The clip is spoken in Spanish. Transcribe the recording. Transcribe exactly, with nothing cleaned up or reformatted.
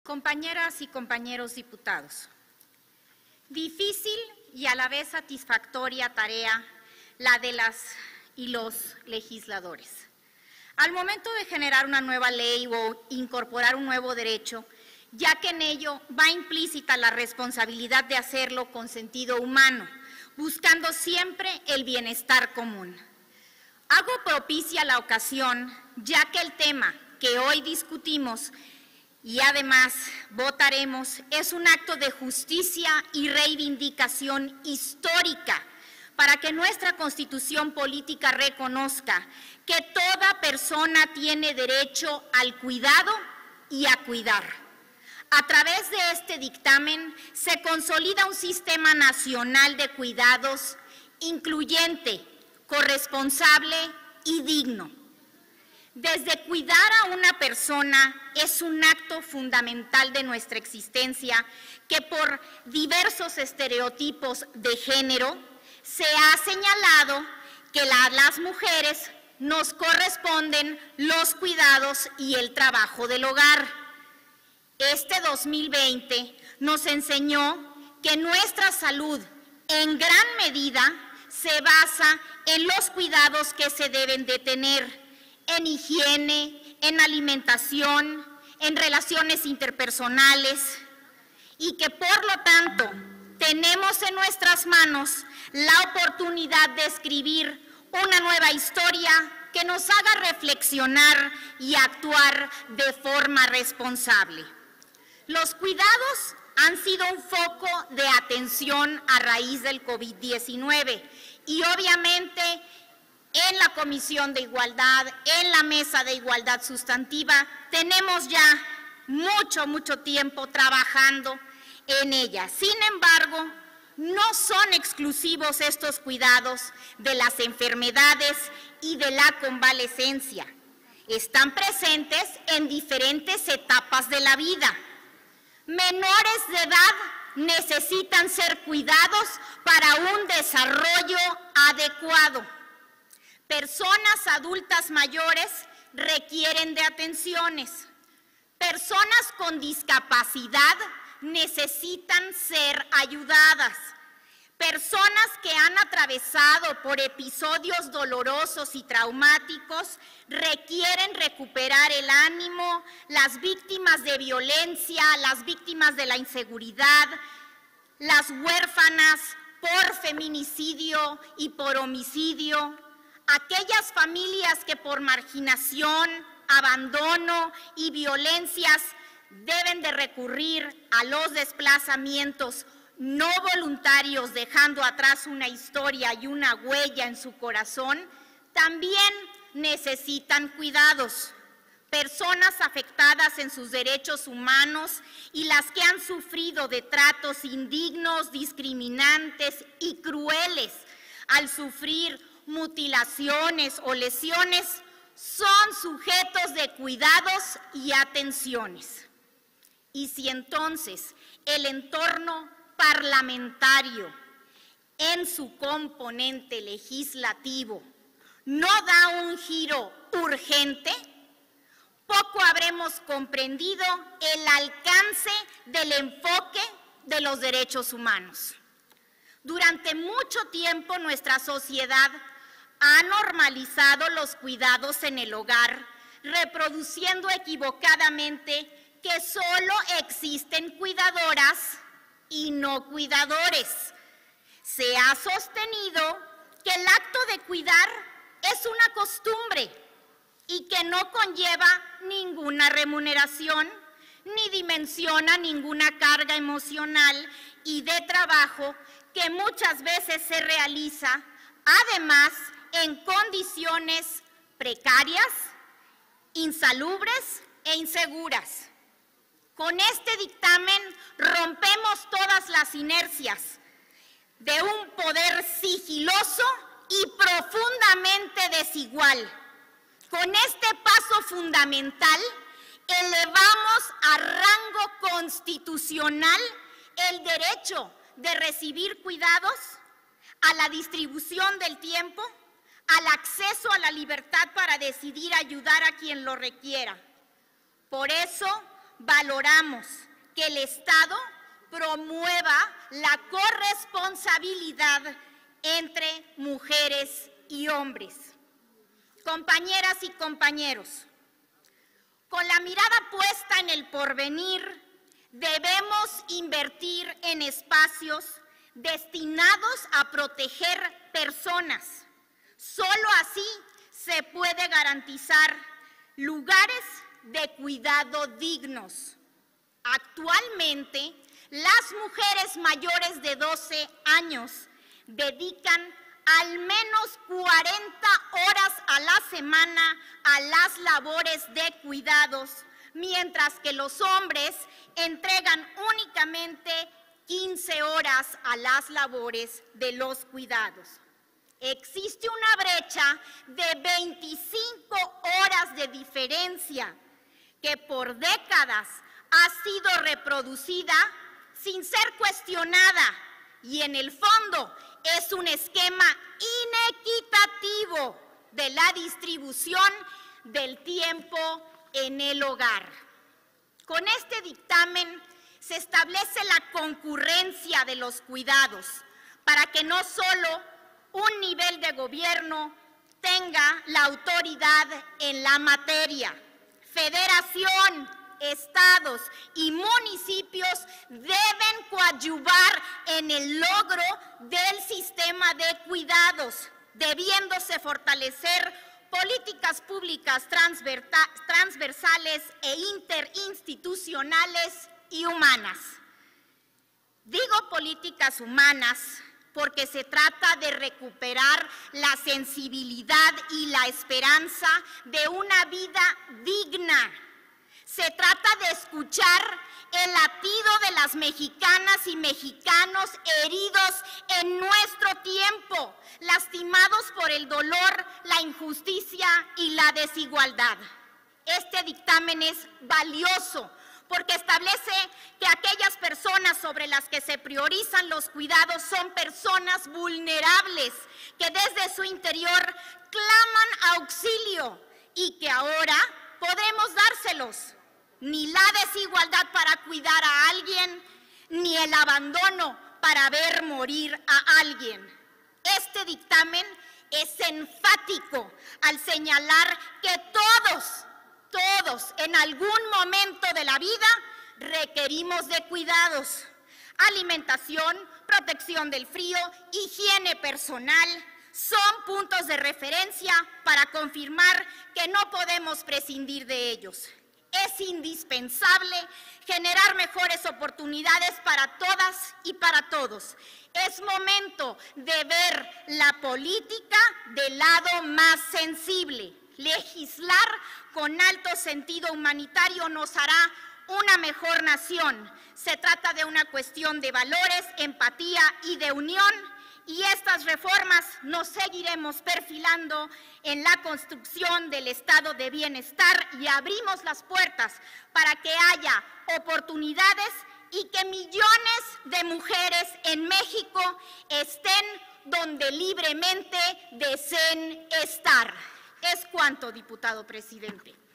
Compañeras y compañeros diputados, difícil y a la vez satisfactoria tarea la de las y los legisladores. Al momento de generar una nueva ley o incorporar un nuevo derecho, ya que en ello va implícita la responsabilidad de hacerlo con sentido humano, buscando siempre el bienestar común. Hago propicia la ocasión, ya que el tema que hoy discutimos y además votaremos es un acto de justicia y reivindicación histórica para que nuestra Constitución política reconozca que toda persona tiene derecho al cuidado y a cuidar. A través de este dictamen se consolida un sistema nacional de cuidados incluyente, corresponsable y digno. Desde cuidar a una persona es un acto fundamental de nuestra existencia que por diversos estereotipos de género se ha señalado que a las mujeres nos corresponden los cuidados y el trabajo del hogar. Este dos mil veinte nos enseñó que nuestra salud en gran medida se basa en los cuidados que se deben de tener, en higiene, en alimentación, en relaciones interpersonales, y que por lo tanto tenemos en nuestras manos la oportunidad de escribir una nueva historia que nos haga reflexionar y actuar de forma responsable. Los cuidados han sido un foco de atención a raíz del COVID diecinueve y obviamente en la Comisión de Igualdad, en la Mesa de Igualdad Sustantiva, tenemos ya mucho, mucho tiempo trabajando en ella. Sin embargo, no son exclusivos estos cuidados de las enfermedades y de la convalecencia. Están presentes en diferentes etapas de la vida. Menores de edad necesitan ser cuidados para un desarrollo adecuado. Personas adultas mayores requieren de atenciones. Personas con discapacidad necesitan ser ayudadas. Personas que han atravesado por episodios dolorosos y traumáticos requieren recuperar el ánimo. Las víctimas de violencia, las víctimas de la inseguridad, las huérfanas por feminicidio y por homicidio, aquellas familias que por marginación, abandono y violencias deben de recurrir a los desplazamientos no voluntarios, dejando atrás una historia y una huella en su corazón, también necesitan cuidados. Personas afectadas en sus derechos humanos y las que han sufrido de tratos indignos, discriminantes y crueles al sufrir mutilaciones o lesiones, son sujetos de cuidados y atenciones. Y si entonces el entorno parlamentario en su componente legislativo no da un giro urgente, poco habremos comprendido el alcance del enfoque de los derechos humanos. Durante mucho tiempo nuestra sociedad ha normalizado los cuidados en el hogar, reproduciendo equivocadamente que solo existen cuidadoras y no cuidadores. Se ha sostenido que el acto de cuidar es una costumbre y que no conlleva ninguna remuneración ni dimensiona ninguna carga emocional y de trabajo que muchas veces se realiza, además, en condiciones precarias, insalubres e inseguras. Con este dictamen rompemos todas las inercias de un poder sigiloso y profundamente desigual. Con este paso fundamental elevamos a rango constitucional el derecho de recibir cuidados, a la distribución del tiempo, al acceso a la libertad para decidir ayudar a quien lo requiera. Por eso valoramos que el Estado promueva la corresponsabilidad entre mujeres y hombres. Compañeras y compañeros, con la mirada puesta en el porvenir, debemos invertir en espacios destinados a proteger personas. Solo así se puede garantizar lugares de cuidado dignos. Actualmente, las mujeres mayores de doce años dedican al menos cuarenta horas a la semana a las labores de cuidados, mientras que los hombres entregan únicamente quince horas a las labores de los cuidados. Existe una brecha de veinticinco horas de diferencia que por décadas ha sido reproducida sin ser cuestionada y en el fondo es un esquema inequitativo de la distribución del tiempo en el hogar. Con este dictamen se establece la concurrencia de los cuidados para que no solo un nivel de gobierno tenga la autoridad en la materia. Federación, estados y municipios deben coadyuvar en el logro del sistema de cuidados, debiéndose fortalecer políticas públicas transversales e interinstitucionales y humanas. Digo políticas humanas porque se trata de recuperar la sensibilidad y la esperanza de una vida digna. Se trata de escuchar el latido de las mexicanas y mexicanos heridos en nuestro tiempo, lastimados por el dolor, la injusticia y la desigualdad. Este dictamen es valioso porque establece que aquellas personas sobre las que se priorizan los cuidados son personas vulnerables, que desde su interior claman auxilio y que ahora podemos dárselos. Ni la desigualdad para cuidar a alguien, ni el abandono para ver morir a alguien. Este dictamen es enfático al señalar que todos, todos en algún momento de la vida requerimos de cuidados, alimentación, protección del frío, higiene personal. Son puntos de referencia para confirmar que no podemos prescindir de ellos. Es indispensable generar mejores oportunidades para todas y para todos. Es momento de ver la política del lado más sensible. Legislar con alto sentido humanitario nos hará una mejor nación. Se trata de una cuestión de valores, empatía y de unión. Y estas reformas nos seguiremos perfilando en la construcción del estado de bienestar y abrimos las puertas para que haya oportunidades y que millones de mujeres en México estén donde libremente deseen estar. Es cuanto, diputado presidente.